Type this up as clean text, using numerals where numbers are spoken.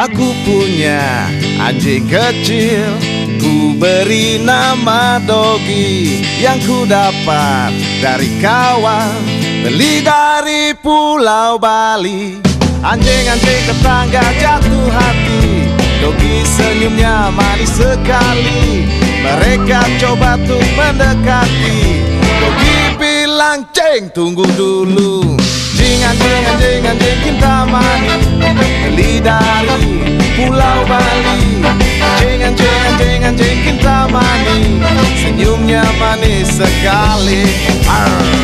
Aku punya anjing kecil, ku beri nama Dogi, yang ku dapat dari kawan, beli dari Pulau Bali. Anjing-anjing tetangga jatuh hati, Dogi senyumnya manis sekali. Mereka coba tuh mendekati, Dogi bilang, "Ceng, tunggu dulu. Anjing kintamani, beli dari Pulau Bali. Anjing kintamani, senyumnya manis sekali." Arr.